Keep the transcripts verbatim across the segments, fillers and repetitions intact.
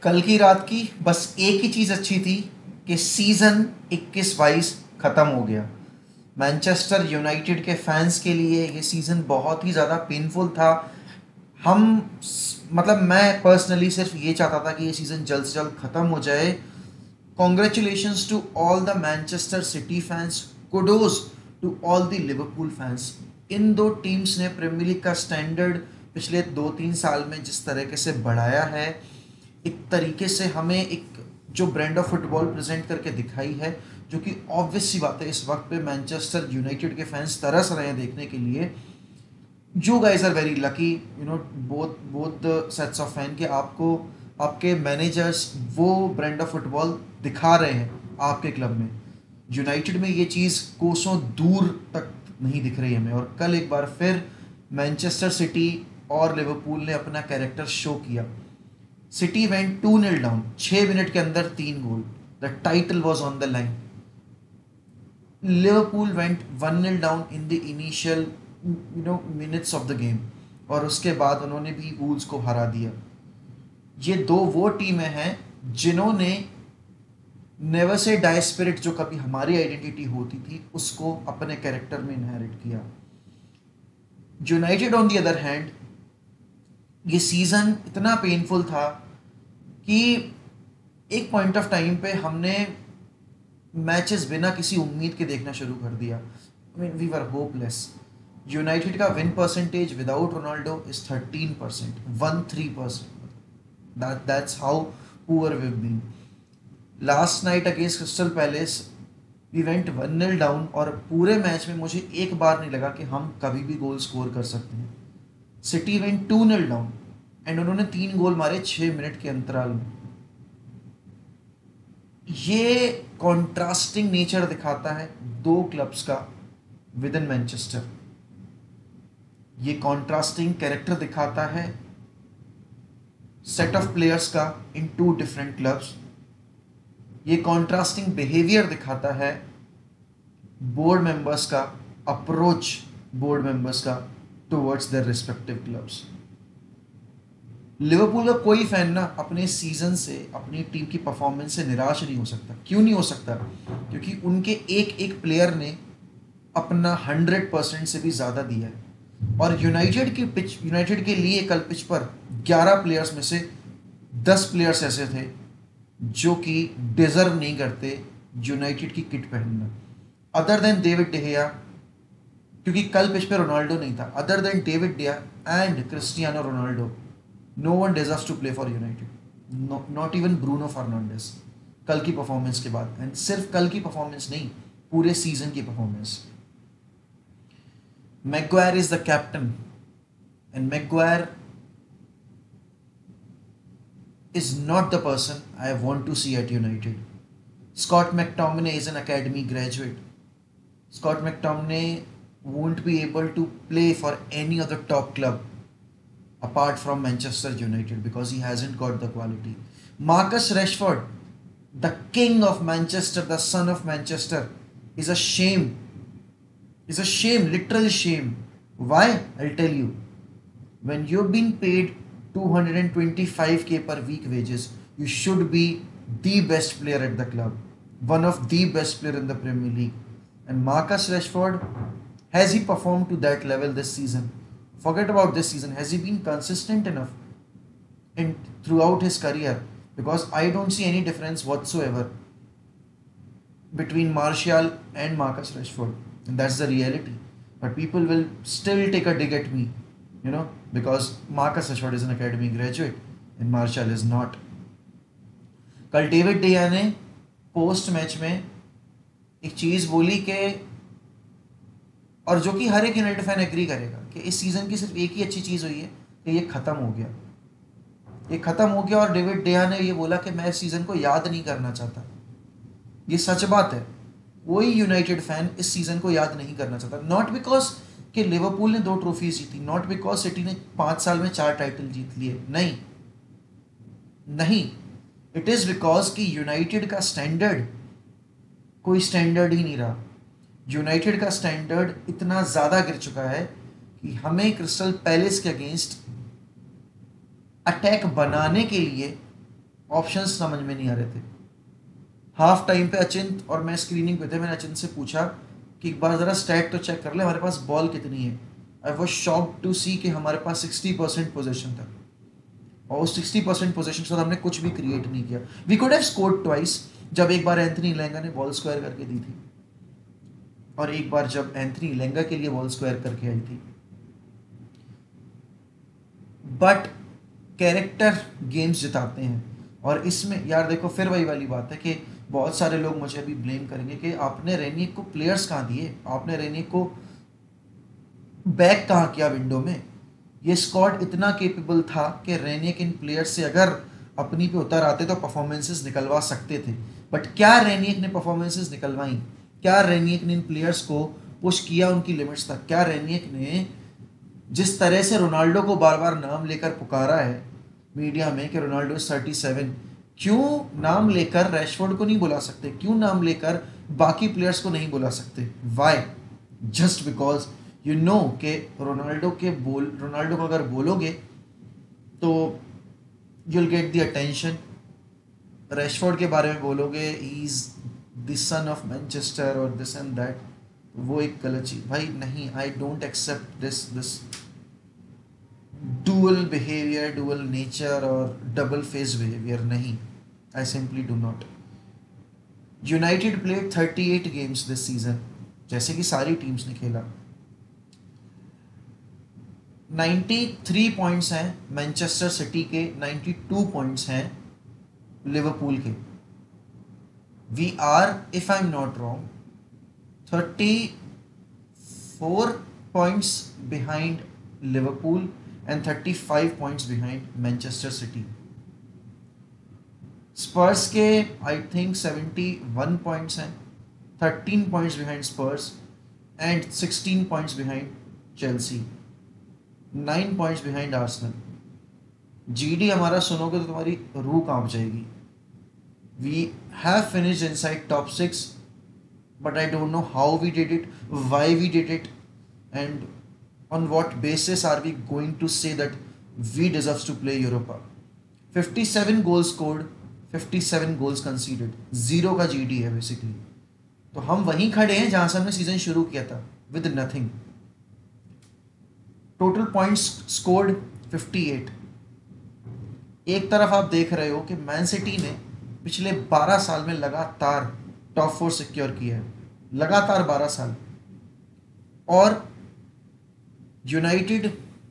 कल की रात की बस एक ही चीज़ अच्छी थी कि सीज़न इक्कीस बाईस ख़त्म हो गया। मैनचेस्टर यूनाइटेड के फैंस के लिए ये सीज़न बहुत ही ज़्यादा पेनफुल था। हम मतलब मैं पर्सनली सिर्फ ये चाहता था कि ये सीज़न जल्द से जल्द ख़त्म हो जाए। Congratulations to all the Manchester City fans, kudos to all the Liverpool fans. इन दो टीम्स ने प्रीमियर लीग का स्टैंडर्ड पिछले दो तीन साल में जिस तरीके से बढ़ाया है, एक तरीके से हमें एक जो ब्रांड ऑफ फुटबॉल प्रेजेंट करके दिखाई है, जो कि ऑब्वियस सी बात है इस वक्त पे मैनचेस्टर यूनाइटेड के फैंस तरस रहे हैं देखने के लिए। You guys are very lucky, you know, both both the sets of fan के आपको आपके मैनेजर्स वो ब्रांड ऑफ फुटबॉल दिखा रहे हैं आपके क्लब में। यूनाइटेड में ये चीज़ कोसों दूर तक नहीं दिख रही हमें। और कल एक बार फिर मैनचेस्टर सिटी और लिवरपूल ने अपना कैरेक्टर शो किया। City went to nil down, छः मिनट के अंदर तीन गोल, the title was on the line. Liverpool went one nil down in the initial you know minutes of the game, और उसके बाद उन्होंने भी वूल्स को हरा दिया। ये दो वो टीमें हैं जिन्होंने नेवर से डाई स्पिरिट, जो कभी हमारी आइडेंटिटी होती थी, उसको अपने कैरेक्टर में इनहेरिट किया। United on the other hand, ये सीज़न इतना पेनफुल था कि एक पॉइंट ऑफ टाइम पे हमने मैचेस बिना किसी उम्मीद के देखना शुरू कर दिया। I mean we were hopeless. United का win percentage without Ronaldo is thirteen percent, one three percent. That that's how poor we been. Last night against Crystal Palace we went one nil down, और पूरे match में मुझे एक बार नहीं लगा कि हम कभी भी गोल स्कोर कर सकते हैं। City went to nil down and उन्होंने तीन गोल मारे छः मिनट के अंतराल में। ये कॉन्ट्रास्टिंग नेचर दिखाता है दो क्लब्स का विद इन मैनचेस्टर। ये कॉन्ट्रास्टिंग कैरेक्टर दिखाता है सेट ऑफ प्लेयर्स का इन टू डिफरेंट क्लब्स। ये कॉन्ट्रास्टिंग बिहेवियर दिखाता है बोर्ड मेंबर्स का, अप्रोच बोर्ड मेंबर्स का towards their respective clubs. Liverpool का कोई फैन ना अपने सीजन से, अपनी टीम की परफॉर्मेंस से निराश नहीं हो सकता। क्यों नहीं हो सकता? क्योंकि उनके एक एक प्लेयर ने अपना हंड्रेड परसेंट से भी ज़्यादा दिया है। और यूनाइटेड की पिच, यूनाइटेड के लिए कल पिच पर ग्यारह प्लेयर्स में से दस प्लेयर्स ऐसे थे जो कि डिजर्व नहीं करते यूनाइटेड की किट पहनना। अदर देन डेविड डेहिया, क्योंकि कल पिच पे रोनाल्डो नहीं था, other than David De Gea and Cristiano Ronaldo, no one deserves to play for United, not even Bruno Fernandes कल की परफॉर्मेंस के बाद। एंड सिर्फ कल की परफॉर्मेंस नहीं, पूरे सीजन की performance. Maguire is the captain and Maguire is not the person I want to see at United. Scott McTominay is an academy graduate. Scott McTominay won't be able to play for any other top club apart from Manchester United because he hasn't got the quality. Marcus Rashford, the king of Manchester, the son of Manchester, is a shame. Is a shame, literal shame. Why? I'll tell you. When you've been paid two hundred twenty-five k per week wages, you should be the best player at the club, one of the best player in the Premier League. And Marcus Rashford, has he performed to that level this season? Forget about this season. Has he been consistent enough in throughout his career? Because I don't see any difference whatsoever between Martial and Marcus Rashford, and that's the reality. But people will still take a dig at me, you know, because Marcus Rashford is an academy graduate and Martial is not. कल David De Gea ने post match में एक चीज़ बोली कि, और जो कि हर एक यूनाइटेड फैन एग्री करेगा, कि इस सीज़न की सिर्फ एक ही अच्छी चीज़ हुई है कि ये ख़त्म हो गया, ये ख़त्म हो गया। और डेविड डेया ने ये बोला कि मैं इस सीज़न को याद नहीं करना चाहता। ये सच बात है। कोई यूनाइटेड फैन इस सीज़न को याद नहीं करना चाहता। नॉट बिकॉज कि लिवरपूल ने दो ट्रॉफीज जीती, नॉट बिकॉज सिटी ने पाँच साल में चार टाइटल जीत लिए, नहीं नहीं, इट इज़ बिकॉज कि यूनाइटेड का स्टैंडर्ड कोई स्टैंडर्ड ही नहीं रहा। यूनाइटेड का स्टैंडर्ड इतना ज़्यादा गिर चुका है कि हमें क्रिस्टल पैलेस के अगेंस्ट अटैक बनाने के लिए ऑप्शंस समझ में नहीं आ रहे थे। हाफ टाइम पे अचिंत और मैं स्क्रीनिंग पे थे, मैंने अचिंत से पूछा कि एक बार ज़रा स्टैट तो चेक कर ले, हमारे पास बॉल कितनी है। I was shock to see कि हमारे पास सिक्सटी परसेंट पोजिशन था, और उस सिक्सटी परसेंट पोजिशन के साथ हमने कुछ भी क्रिएट नहीं किया। We could have scored twice, जब एक बार एंथनी लेंगा ने बॉल स्क्वायर करके दी थी, और एक बार जब एंथनी लेंगा के लिए बॉल स्क्वायर करके आई थी। बट कैरेक्टर गेम्स जिताते हैं, और इसमें यार देखो फिर वही वाली बात है कि बहुत सारे लोग मुझे अभी ब्लेम करेंगे कि आपने रेनिक को प्लेयर्स कहाँ दिए, आपने रेनिक को बैक कहाँ किया विंडो में। ये स्क्वाड इतना केपेबल था कि रेनिक इन प्लेयर्स से अगर अपनी पे उतर आते तो परफॉर्मेंसेस निकलवा सकते थे। बट क्या रेनिक ने परफॉर्मेंसेस निकलवाई? क्या रेनिक ने इन प्लेयर्स को पुश किया उनकी लिमिट्स तक? क्या रेनिक ने जिस तरह से रोनाल्डो को बार बार नाम लेकर पुकारा है मीडिया में कि रोनाल्डो इज थर्टी सेवन, क्यों नाम लेकर रैशफोर्ड को नहीं बुला सकते? क्यों नाम लेकर बाकी प्लेयर्स को नहीं बुला सकते? Why? Just because you know कि रोनाल्डो के बोल रोनाल्डो को अगर बोलोगे तो you'll get the attention. Rashford के बारे में बोलोगे he is the son of Manchester और दिस एंड दैट, वो एक गलत चीज भाई नहीं। I don't accept this this dual behaviour, dual nature और डबल फेस बिहेवियर, नहीं। I simply do not. United played thirty eight games this season, जैसे कि सारी टीम्स ने खेला। नाइन्टी थ्री पॉइंट्स हैं मैनचेस्टर सिटी के, नाइन्टी टू पॉइंट्स हैं लिवरपूल के। We are, if I am not wrong, thirty four points behind Liverpool and thirty-five points behind Manchester City. Spurs के I think seventy-one points हैं, thirteen points behind Spurs and sixteen points behind Chelsea, nine points behind Arsenal. G D हमारा सुनोगे तो तुम्हारी रूह कांप जाएगी। We have finished inside top six, but I don't know how we did it, why we did it, and on what basis are we going to say that we deserve to play Europa? fifty-seven goals scored, fifty-seven goals conceded, zero का GD है basically. तो हम वहीं खड़े हैं जहां से हमने सीजन शुरू किया था, with nothing. Total points scored fifty eight. एक तरफ आप देख रहे हो कि मैन सिटी ने पिछले बारह साल में लगातार टॉप फोर सिक्योर किया है, लगातार बारह साल, और यूनाइटेड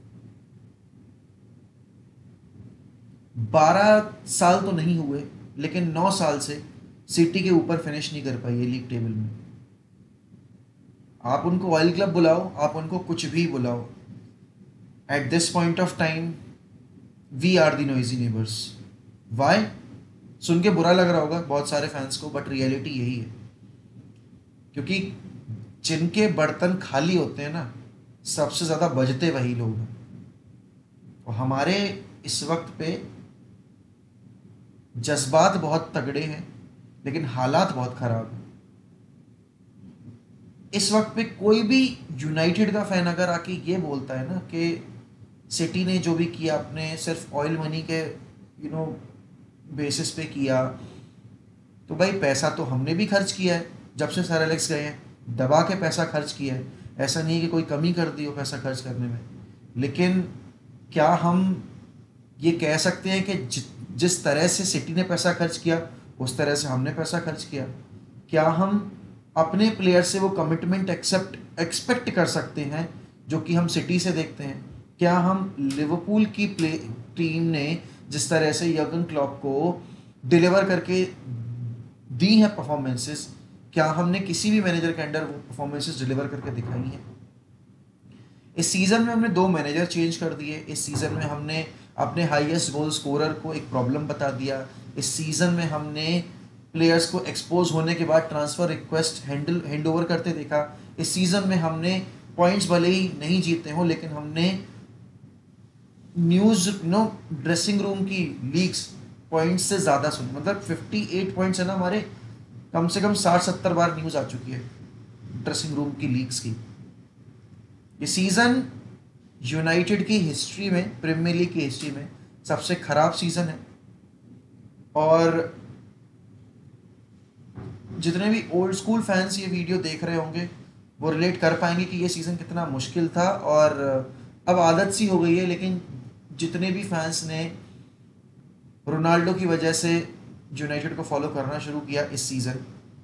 बारह साल तो नहीं हुए लेकिन नौ साल से सिटी के ऊपर फिनिश नहीं कर पाई है लीग टेबल में। आप उनको ऑयल क्लब बुलाओ, आप उनको कुछ भी बुलाओ, at this point of time we are the noisy neighbours. Why? सुन के बुरा लग रहा होगा बहुत सारे फैंस को, बट रियलिटी यही है, क्योंकि जिनके बर्तन खाली होते हैं ना, सबसे ज़्यादा बजते वही लोग हैं। और हमारे इस वक्त पे जज्बात बहुत तगड़े हैं लेकिन हालात बहुत ख़राब हैं। इस वक्त पे कोई भी यूनाइटेड का फैन अगर आके ये बोलता है ना कि सिटी ने जो भी किया अपने सिर्फ ऑयल मनी के यू नो बेसिस पे किया, तो भाई पैसा तो हमने भी खर्च किया है जब से सर एलेक्स गए हैं, दबा के पैसा खर्च किया है। ऐसा नहीं है कि कोई कमी कर दी हो पैसा खर्च करने में, लेकिन क्या हम ये कह सकते हैं कि जि, जिस तरह से सिटी ने पैसा खर्च किया उस तरह से हमने पैसा खर्च किया? क्या हम अपने प्लेयर से वो कमिटमेंट एक्सेप्ट एक्सपेक्ट कर सकते हैं जो कि हम सिटी से देखते हैं? क्या हम लिवरपूल की प्ले टीम ने जिस तरह से यर्गन क्लॉप को डिलीवर करके दी हैं परफॉर्मेंसेस, क्या हमने किसी भी मैनेजर के अंडर वो परफॉर्मेंसेस डिलीवर करके दिखाई हैं? इस सीज़न में हमने दो मैनेजर चेंज कर दिए। इस सीज़न में हमने अपने हाईएस्ट गोल स्कोरर को एक प्रॉब्लम बता दिया। इस सीज़न में हमने प्लेयर्स को एक्सपोज होने के बाद transfer request handle hand over करते देखा। इस सीज़न में हमने पॉइंट्स भले ही नहीं जीते हों लेकिन हमने न्यूज़ नो ड्रेसिंग रूम की लीक्स पॉइंट्स से ज़्यादा सुनी। मतलब फिफ्टी एट पॉइंट्स है ना हमारे, कम से कम साठ सत्तर बार न्यूज़ आ चुकी है ड्रेसिंग रूम की लीक्स की। ये सीज़न यूनाइटेड की हिस्ट्री में, प्रीमियर लीग की हिस्ट्री में सबसे ख़राब सीज़न है। और जितने भी ओल्ड स्कूल फैंस ये वीडियो देख रहे होंगे वो रिलेट कर पाएंगे कि ये सीज़न कितना मुश्किल था। और अब आदत सी हो गई है, लेकिन जितने भी फैंस ने रोनाल्डो की वजह से यूनाइटेड को फॉलो करना शुरू किया इस सीज़न,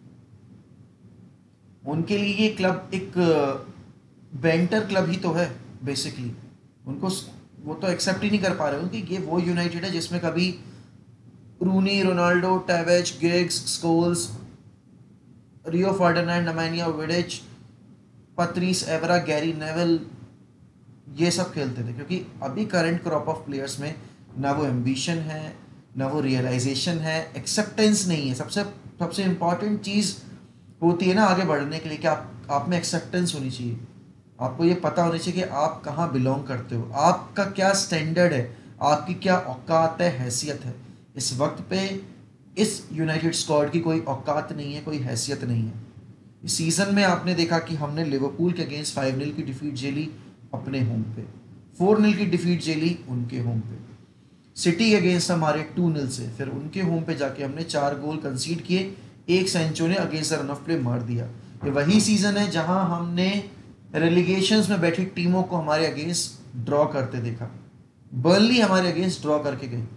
उनके लिए ये क्लब एक बेंटर क्लब ही तो है बेसिकली। उनको वो तो एक्सेप्ट ही नहीं कर पा रहे हो कि ये वो यूनाइटेड है जिसमें कभी Rooney, Ronaldo, Tevez, Giggs, Scholes, Rio Ferdinand, Nemanja Vidic, Patrice Evra, Gary Neville, ये सब खेलते थे। क्योंकि अभी करंट क्रॉप ऑफ प्लेयर्स में ना वो एम्बिशन है, ना वो रियलाइजेशन है, एक्सेप्टेंस नहीं है। सबसे सबसे इम्पॉर्टेंट चीज़ होती है ना आगे बढ़ने के लिए कि आप आप में एक्सेप्टेंस होनी चाहिए। आपको ये पता होना चाहिए कि आप कहाँ बिलोंग करते हो, आपका क्या स्टैंडर्ड है, आपकी क्या औकात है, हैसियत है। इस वक्त पे इस यूनाइटेड स्क्वाड की कोई औकात नहीं है, कोई हैसियत नहीं है। इस सीज़न में आपने देखा कि हमने लिवरपूल के अगेंस्ट फाइव नील की डिफीट झेली अपने होम पे, फोर नील की डिफीट झेली उनके होम पे, सिटी के अगेंस्ट हमारे टू नील से, फिर उनके होम पे जाके हमने चार गोल कंसीड किए, एक सेंचो ने अगेंस्ट रन ऑफ प्ले मार दिया। ये वही सीज़न है जहां हमने रेलीगेशंस में बैठी टीमों को हमारे अगेंस्ट ड्रॉ करते देखा। बर्नली हमारे अगेंस्ट ड्रॉ करके गई,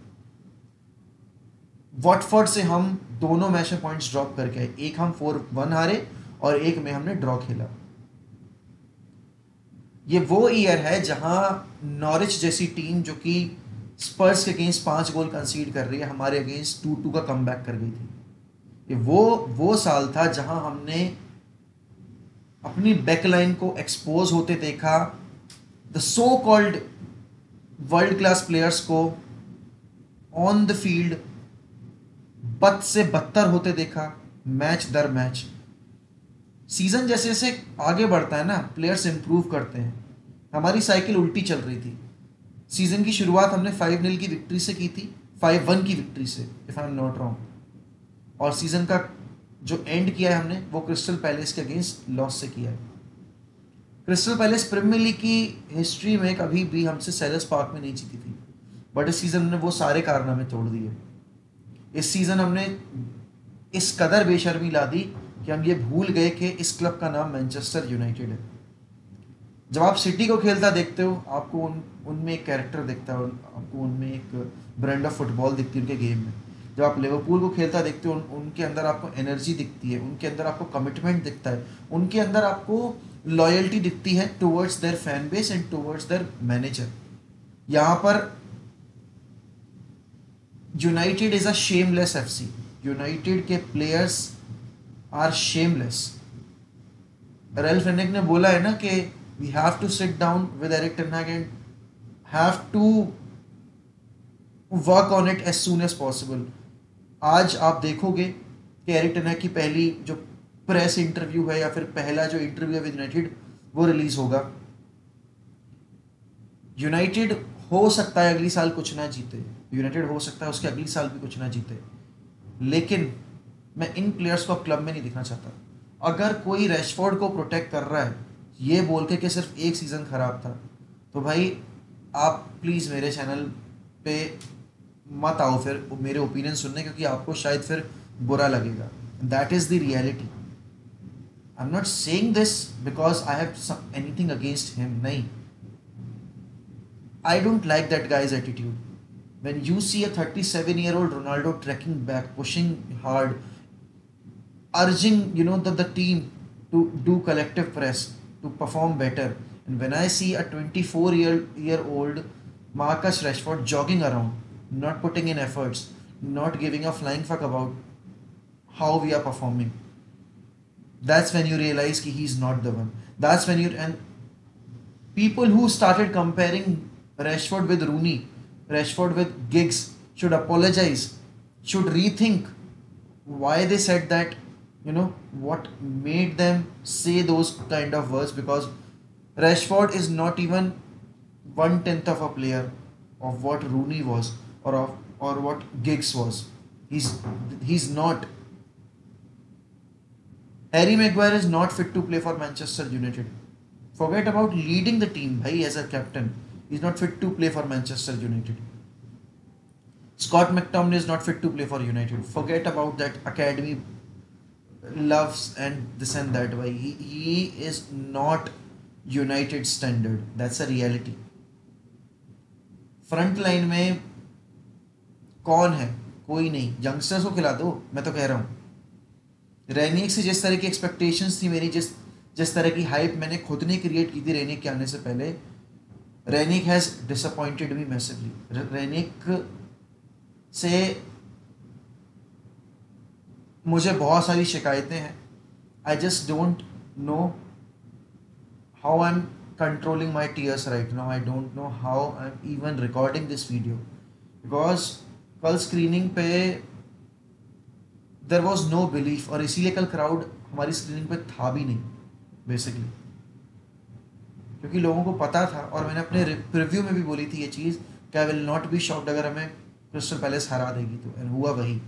वॉटफोर्ड से हम दोनों मैच में पॉइंट्स ड्रॉप करके आए, एक हम फोर वन हारे और एक में हमने ड्रॉ खेला। ये वो ईयर है जहां नॉरिच जैसी टीम जो कि स्पर्स के अगेंस्ट पांच गोल कंसीड कर रही है, हमारे अगेंस्ट टू टू का कमबैक कर गई थी। ये वो वो साल था जहां हमने अपनी बैकलाइन को एक्सपोज होते देखा, the so called world class players को ऑन द फील्ड बद से बदतर होते देखा मैच दर मैच। सीजन जैसे जैसे आगे बढ़ता है ना, प्लेयर्स इंप्रूव करते हैं। हमारी साइकिल उल्टी चल रही थी। सीजन की शुरुआत हमने फाइव नील की विक्ट्री से की थी, फाइव वन की विक्ट्री से if I am not wrong, और सीजन का जो एंड किया है हमने वो क्रिस्टल पैलेस के अगेंस्ट लॉस से किया है। क्रिस्टल पैलेस प्रीमियर लीग की हिस्ट्री में कभी भी हमसे सेलर्स पार्क में नहीं जीती थी, बट इस सीज़न हमने वो सारे कारनामे तोड़ दिए। इस सीज़न हमने इस कदर बेशर्मी ला दी कि हम ये भूल गए कि इस क्लब का नाम मैनचेस्टर यूनाइटेड है। जब आप सिटी को खेलता देखते हो आपको उन उनमें एक कैरेक्टर दिखता है, आपको उनमें एक ब्रांड ऑफ फुटबॉल दिखती है उनके गेम में। जब आप लिवरपूल को खेलता देखते हो उन, उनके अंदर आपको एनर्जी दिखती है, उनके अंदर आपको कमिटमेंट दिखता है, उनके अंदर आपको लॉयल्टी दिखती है towards their fan base and towards their manager. यहाँ पर United is a shameless FC. United के players are shameless. Ralf Rangnick ने बोला है ना कि we have to sit down with Erik ten Hag and have to work on it as soon as possible. आज आप देखोगे कि एरिक टेन हाग की पहली जो प्रेस इंटरव्यू है या फिर पहला जो इंटरव्यू है विद यूनाइटेड वो रिलीज होगा। यूनाइटेड हो सकता है अगली साल कुछ ना जीते, यूनाइटेड हो सकता है उसके अगली साल भी कुछ ना जीते, लेकिन मैं इन प्लेयर्स को क्लब में नहीं दिखना चाहता। अगर कोई रैशफोर्ड को प्रोटेक्ट कर रहा है ये बोल के कि सिर्फ एक सीज़न ख़राब था, तो भाई आप प्लीज़ मेरे चैनल पे मत आओ फिर मेरे ओपिनियन सुनने, क्योंकि आपको शायद फिर बुरा लगेगा। That is the reality. I am not saying this because I have anything against him, नहीं। I don't like that guy's attitude. When you see a thirty-seven year old Ronaldo trekking back, pushing hard, urging you know the, the team to do collective press, to perform better, and when I see a twenty-four year year old Marcus Rashford jogging around, not putting in efforts, not giving a flying fuck about how we are performing, that's when you realize that he's not the one. That's when you and people who started comparing Rashford with Rooney, Rashford with Giggs should apologize, should rethink why they said that, you know, what made them say those kind of words, because Rashford is not even one tenth of a player of what Rooney was or of or what Giggs was. He's he's not. Harry Maguire is not fit to play for Manchester United. Forget about leading the team, bhai, as a captain. He's not fit to play for Manchester United. Scott McTominay is not fit to play for United. Forget about that academy loves and this and that. Why he, he is not United standard. That's a reality. Front line में कौन है? कोई नहीं. Youngsters को खिला दो, मैं तो कह रहा हूँ. रेनिक से जिस तरह की एक्सपेक्टेशंस थी मेरी, जिस जिस तरह की हाइप मैंने खुद ने क्रिएट की थी रेनिक के आने से पहले, Rangnick has disappointed me massively. Rangnick से मुझे बहुत सारी शिकायतें हैं. I just don't know how I am controlling my tears right now. I don't know how I am even recording this video, because कल स्क्रीनिंग पे देयर वॉज नो बिलीफ, और इसीलिए कल क्राउड हमारी स्क्रीनिंग पे था भी नहीं बेसिकली, क्योंकि लोगों को पता था. और मैंने अपने रिव्यू में भी बोली थी ये चीज़ कि I will not be shocked अगर हमें क्रिस्टल पैलेस हरा देगी तो, एंड हुआ वही.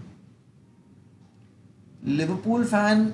लिवरपूल फैन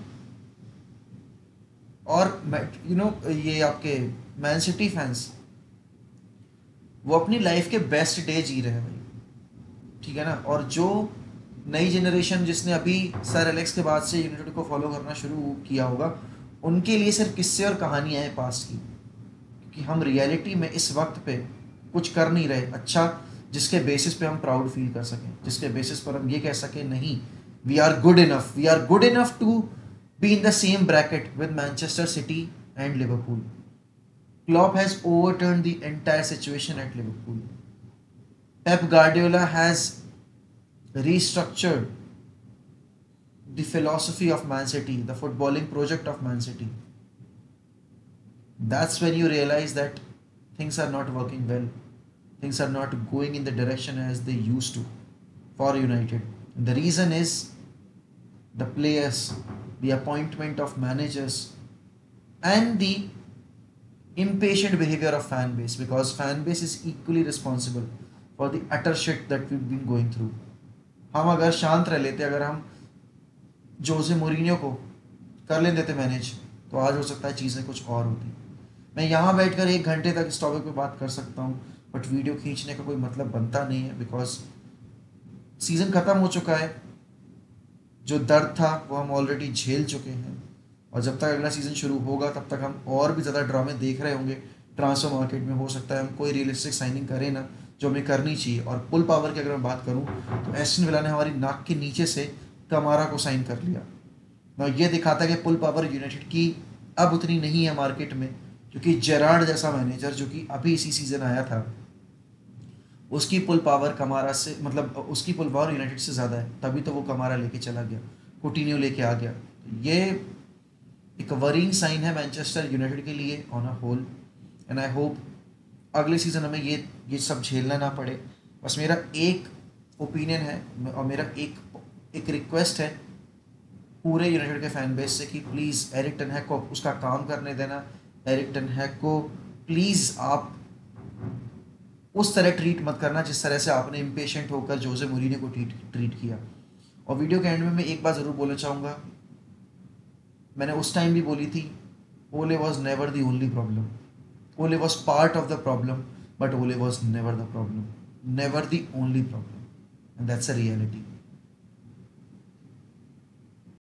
और यू नो ये आपके मैन सिटी फैंस, वो अपनी लाइफ के बेस्ट डे जी रहे हैं भाई, ठीक है ना. और जो नई जनरेशन जिसने अभी सर एलेक्स के बाद से यूनाइटेड को फॉलो करना शुरू किया होगा, उनके लिए सिर्फ किस्से और कहानियाँ हैं पास्ट की, क्योंकि हम रियलिटी में इस वक्त पे कुछ कर नहीं रहे अच्छा जिसके बेसिस पे हम प्राउड फील कर सकें, जिसके बेसिस पर हम ये कह सकें नहीं we are good enough, we are good enough to be in the same bracket with Manchester City and Liverpool. Klopp has overturned the entire situation at Liverpool. Pep Guardiola has restructured the philosophy of Man City, the footballing project of Man City. That's when you realize that things are not working well. Things are not going in the direction as they used to for United. And the reason is the players, the appointment of managers, and the impatient behavior of fan base, because fan base is equally responsible for the utter shit that we've been going through. हम अगर शांत रह लेते, अगर हम जोसे Mourinho को कर लेते थे मैनेज, तो आज हो सकता है चीज़ें कुछ और होती. मैं यहाँ बैठकर एक घंटे तक इस टॉपिक पे बात कर सकता हूँ, बट वीडियो खींचने का कोई मतलब बनता नहीं है, बिकॉज सीज़न ख़त्म हो चुका है. जो दर्द था वो हम ऑलरेडी झेल चुके हैं, और जब तक अगला सीज़न शुरू होगा तब तक हम और भी ज़्यादा ड्रामे देख रहे होंगे ट्रांसफर मार्केट में. हो सकता है हम कोई रियलिस्टिक साइनिंग करें ना, जो हमें करनी चाहिए. और पुल पावर की अगर मैं बात करूं तो एस्टन विला ने हमारी नाक के नीचे से कमारा को साइन कर लिया. ना ये दिखाता है कि पुल पावर यूनाइटेड की अब उतनी नहीं है मार्केट में, क्योंकि जेरार्ड जैसा मैनेजर जो कि अभी इसी सीज़न आया था, उसकी पुल पावर कमारा से, मतलब उसकी पुल पावर यूनाइटेड से ज़्यादा है. तभी तो वो कमारा लेके चला गया, कुटिन्यो लेके आ गया. ये एक वरिंग साइन है मैनचेस्टर यूनाइटेड के लिए on a whole, and I hope अगले सीज़न हमें ये ये सब झेलना ना पड़े. बस मेरा एक ओपिनियन है और मेरा एक एक रिक्वेस्ट है पूरे यूनाइटेड के फैन बेस से कि प्लीज़ एरिक टेन हैग को उसका काम करने देना. एरिक टेन हैग को प्लीज़ आप उस तरह ट्रीट मत करना जिस तरह से आपने इम्पेशेंट होकर जोसे मोरिनियो को ट्रीट ट्रीट किया. और वीडियो के एंड में मैं एक बात ज़रूर बोलना चाहूँगा, मैंने उस टाइम भी बोली थी, Ole was never the only problem. Ole was part of the problem, but Ole was never the problem, never the only problem, and that's a reality.